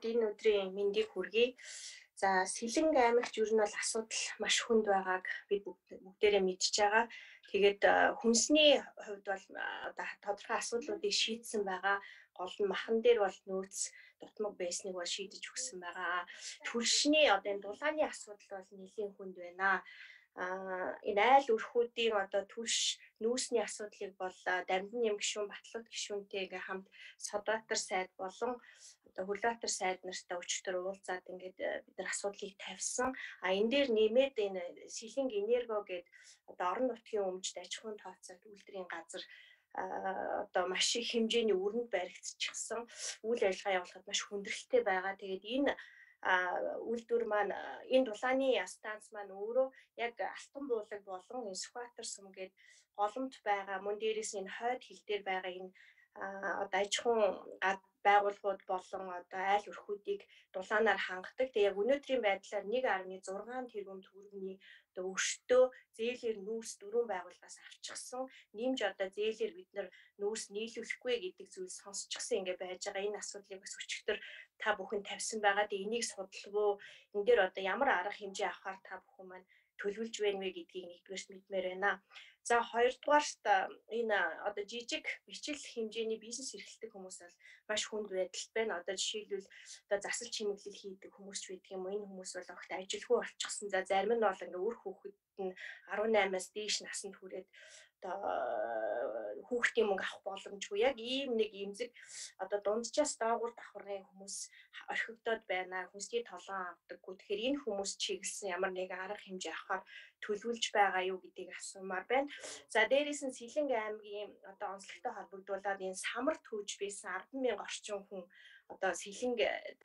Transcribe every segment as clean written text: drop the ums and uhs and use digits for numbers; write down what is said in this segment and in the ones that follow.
Бүгдэд энэ өдрийн мэндийг хүргэе. За Сэлэнг аймагт ер нь бол асуудал маш хүнд байгааг бид бүгдээрээ мэдж байгаа. Тэгээд хүнсний хувьд бол одоо тодорхой асуудлуудыг шийдсэн байгаа. Гол нь махан дээр бол нөөц дутмаг байсныг бол шийдэж өгсөн байгаа. Түлшний одоо энэ дулааны асуудал бол нэлийн хүнд байна. Энэ айл өрхүүдийн одоо түлш нүүсний асуудлыг бол Дамжин нэм гишүүн Батлууд гишүүнтэй ингээм хамт Содбаатар сайд болон одоо Хүлбаатар сайд нартай өчтөр уулзаад ингээд бид нар асуудлыг тавьсан. Энэ дээр нэмээд энэ Сэлэнг Энерго гэдэг одоо орон нутгийн өмчт аж ахуйн тооцоолт үйлдвэрийн газар одоо маш их хэмжээний өрөнд баригдчихсан үйл ажиллагаа явуулахад маш хүндрэлтэй байгаа. Тэгээд энэ үйлдвэр маань энэ дулааны станц маань өөрөө яг Алтан буулаг болон энэ Сүхбаатар сум гээд голомт байгаа мөн дээрээс энэ хойд хил дээр байгаа энэ одоо аж ахуйн байгууллагууд болон одоо айл өрхүүдийг дулаанаар хангадаг. Тэгээ яг өнөөдрийн байдлаар 1.6 тэрбум төгрөгийн одоо өртөө зээлээр нүүрс 4 байгууллагаас авчихсан. Нэмж одоо зээлээр бид нар нүүрс нийлүүлэхгүй гэдэг зүйл сонсчихсан ингээ байж байгаа. Энэ асуудлыг бас өчигдөр та бүхэн тавьсан байгаа. Тэгээ энийг судалгүй энэ дээр одоо ямар арга хэмжээ авахар та бүхэн маань төлөвлөж байна вэ гэдгийг нэгдүгээрт мэдмээр байна. За хоёрдугаарт энэ одоо жижиг бичил хэмжээний бизнес эрхэлдэг хүмүүс бол маш хүнд байдалд байна. Одоо жишээлбэл одоо засал чимэглэл хийдэг хүмүүс ч байдаг юм уу? Энэ хүмүүс бол огт ажилгүй болчихсон. За зарим нь бол ингээ үр хүүхэд нь 18-аас дээш наснд хүрээд одоо хүүхдийн мөнгө авах боломжгүй. Яг ийм нэг эмзэг одоо дунджаас доогуур давхаргын хүмүүс орхигдоод байна. Хүнсний толгоон авдаггүй. Тэгэхээр энэ хүмүүс чиглэсэн ямар нэгэн арга хэмжээ авахар төлөвлөж байгаа юу гэдгийг асуумаар байна. За дээрээс нь Сэлэнг аймгийн одоо онцлогтой холбогдуулаад энэ самар түүж байсан 10,000 орчим хүн одоо Сэлэнг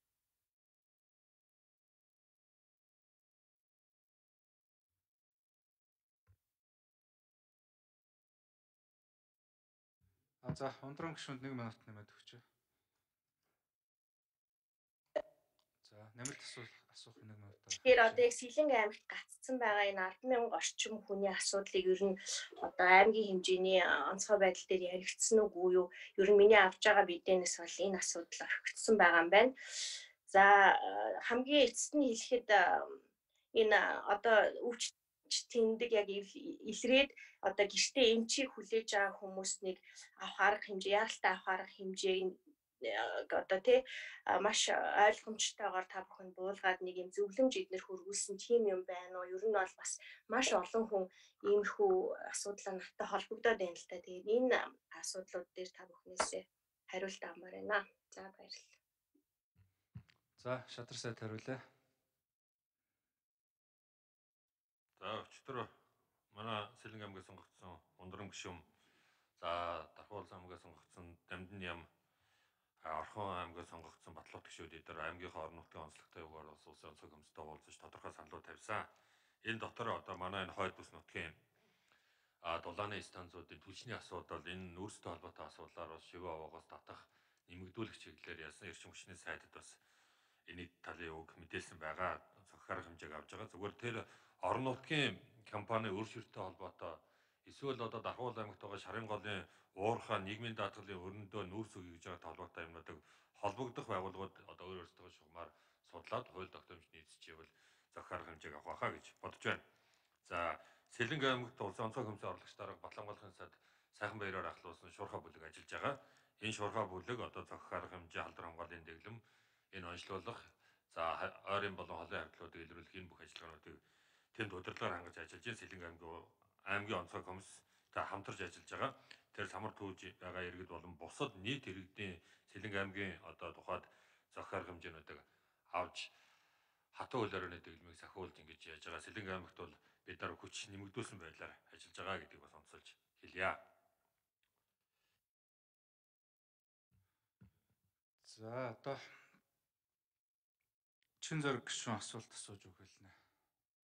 За ундран гишүүнд 1 минут нэмээд өгч. За нэмэлт асуух 1 минут. Тэгэхээр одоо яг Сэлэнг аймагт гаццсан байгаа энэ 10,000 орчим хүний асуудлыг ер нь одоо аймгийн хэмжээний онцгой байдал дээр яригдсан уу юу? Ер нь миний авч байгаа бидэнээс бол энэ асуудал орхигдсан байгаа юм байна. За хамгийн эцэст нь хэлэхэд энэ одоо өвч тэндэг яг илрээд одоо гэртээ эмчийг хүлээж байгаа хүмүүст нэг авах арга хэмжээ, яаралтай авах арга хэмжээ одоо тий маш ойлгомжтойгоор та бүхэн буулгаад нэг юм зөвлөмж эднэр хөргүүлсэн тийм юм байна уу? Ер нь бол бас маш олон хүн иймэрхүү асуудлаа надтай холбогдоод байна л та. Тэгээд энэ асуудлууд дээр та бүхнээс хариулт авмаар байна. За баярлалаа. За Шадар сайд хариулъя. За өчтөр манай Сэлэнг аймгийн сонгогдсон ундран гишүүн за Дархуул аймгийн сонгогдсон Дамжин ям Орхон аймгийн сонгогдсон Батлууд гишүүд эдгээр аймгийнхаа орон нутгийн онцлогтой юугаар улсын онцгой комисстэй уулзаж тодорхой саналууд тавьсан. Энэ дотор одоо манай энэ хойд бүс нутгийн дулааны станцуудын түлшний асуудал энэ нөөцтэй холбоотой асуудлаар бас шивээ овоогоос татах нэмэгдүүлэх чиглэлээр ясан эрчим хүчний сайдад бас энэ талын үг мэдээлсэн байгаа. Цогцоор хэмжээг авч байгаа. Зүгээр тэр орон нутгийн компани өр ширттэй холбоотой эсвэл одоо Дархуул аймагт байгаа Шарын голын уурхай нийгмийн даатгалын өрнөдөө нүүрс өгье гэж байгаа толгойтой юмнуудыг холбогдох байгууллагууд одоо өөр өөрсдөө шугамар судлаад хууль тогтоомж нийцчихвэл цогцоор хэмжээг авах байхаа гэж бодож байна. За Сэлэнг аймагт улсын онцгой комиссийн орлогч дарга Батлангуулахын сайд сайхан баяраар ахлуулсан шуурхай бүлэг ажиллаж байгаа. Энэ шуурхай бүлэг одоо цогцоор хэмжээ халдвар хамгааллын дэглэм энэ онцлуулах за ойрын болон холын харилцааг илрүүлэх энэ бүх ажиллагаануудыг тэнд удирдлагаар хангаж ажиллаж байна. Сэлэнг аймгийн онцгой комисстай хамтарч ажиллаж байгаа. Тэр самар түүж байгаа иргэд болон бусад нийт иргэдийн Сэлэнг аймгийн одоо тухайд цогцоор хэмжээнүүдийг авч хатуу хууль орны дэглэмийг сахиулж ингэж яаж байгаа. Сэлэнг аймагт бол бид нар хүч нэмэгдүүлсэн байдлаар ажиллаж байгаа гэдгийг бас онцолж хэлье. За одоо Чин зориг гишүүн асуулт асууж өгөх хэлнэ.